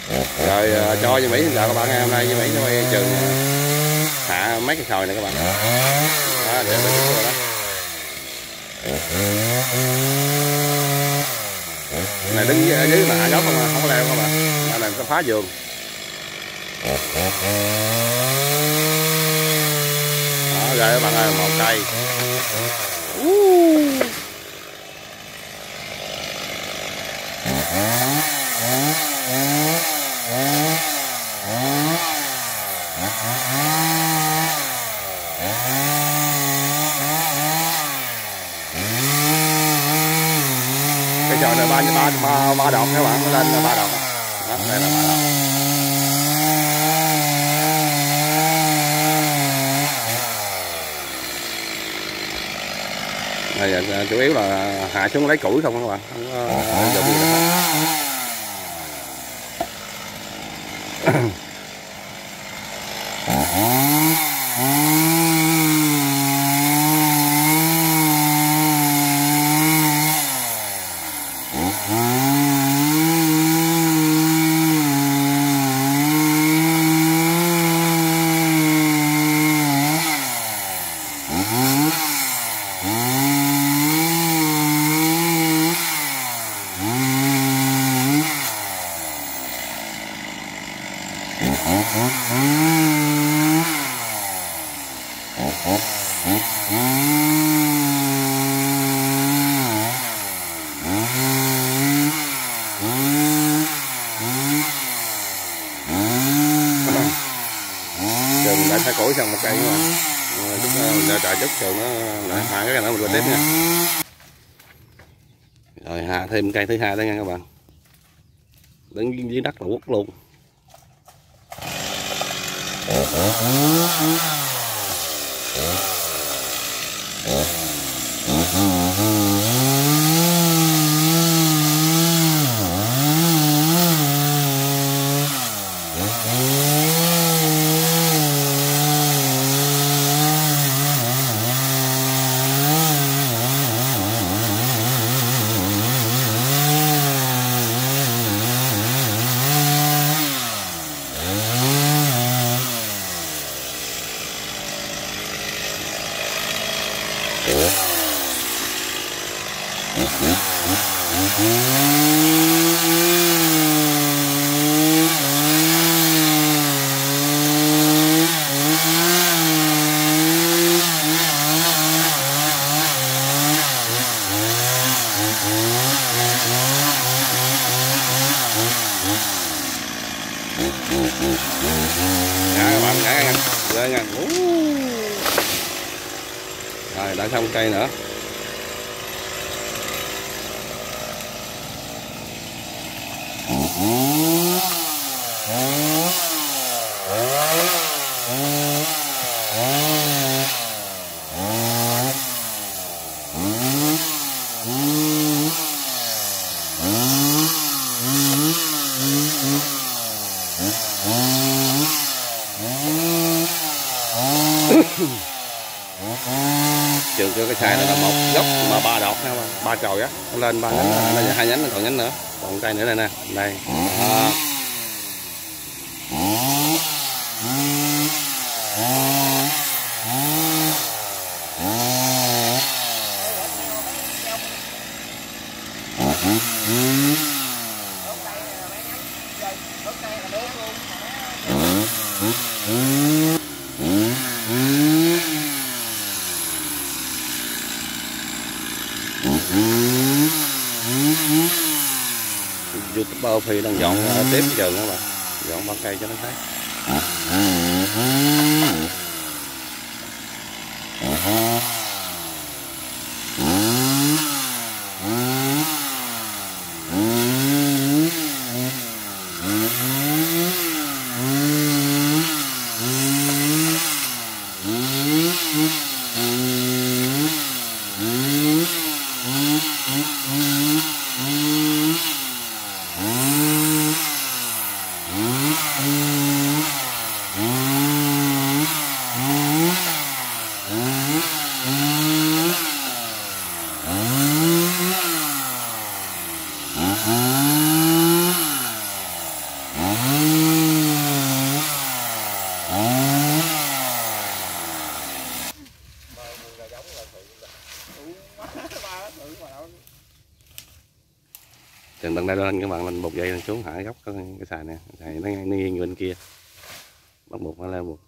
Rồi cho Duy Mỹ xin chào các bạn. Hôm nay Duy Mỹ cho quay trường hạ mấy cái sồi này các bạn. Đó, đều là chút đó. Này đứng ở dưới là hạ gốc không à, không có leo các bạn. Đây là cái phá vườn. Đó, rồi các bạn ơi, một cây. Cái trò này ba đọt các bạn, nó lên là ba đọt. Đó, đây là ba đọt. Này chủ yếu là hạ xuống lấy củi không các bạn, không có dùng gì hết. Trường đã thay củi xong một cây mà chút đợi chút trường nó lại hạ cái nữa mình qua tiếp nha. Rồi hạ thêm cây thứ hai đó nha các bạn. Đứng dưới đất là quất luôn. Các bạn ngã nha, lên nha. Rồi đã xong cây nữa. Trường cho cái xài này là một gốc mà ba đọt nha, ba chồi á, nó lên ba nhánh, nó hai nhánh, còn nhánh nữa, còn cây nữa đây nè, đây. Đó. YouTuber Phi đang dọn tiếp trường các bạn, dọn ba cây cho nó thấy. lần đây lên các bạn lên buộc dây xuống hạ góc cái xài nè, xài nó nghiêng bên kia, bắt buộc nó lên buộc.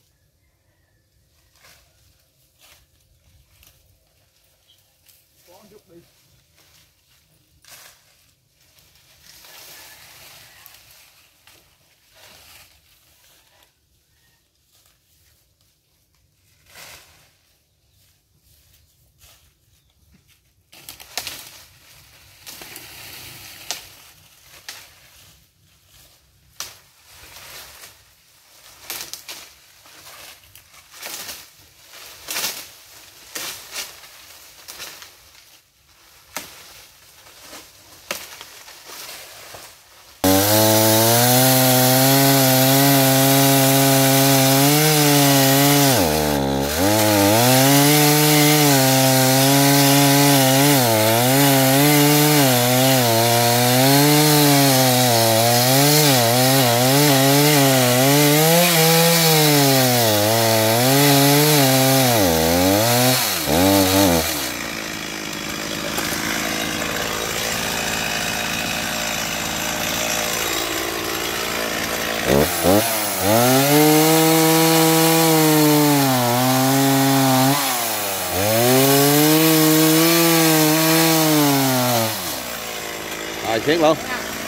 Rồi siết luôn.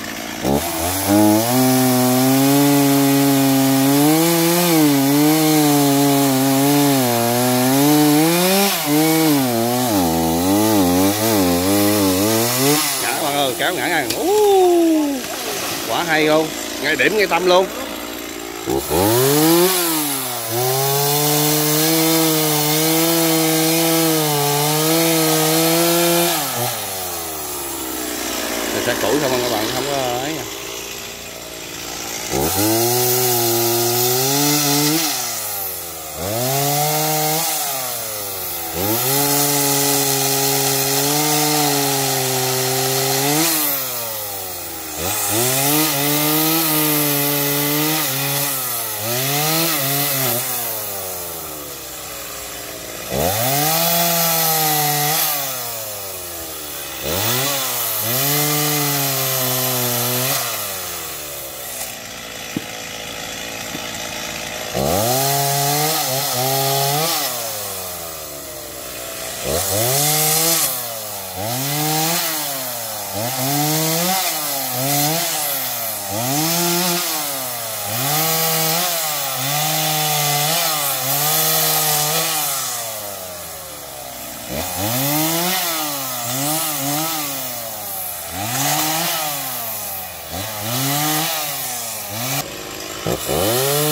Ngã bạn ơi, kéo ngã ngang. Quả hay luôn, ngay điểm ngay tâm luôn. Sẽ củi không các bạn, không có ấy nha. Oh.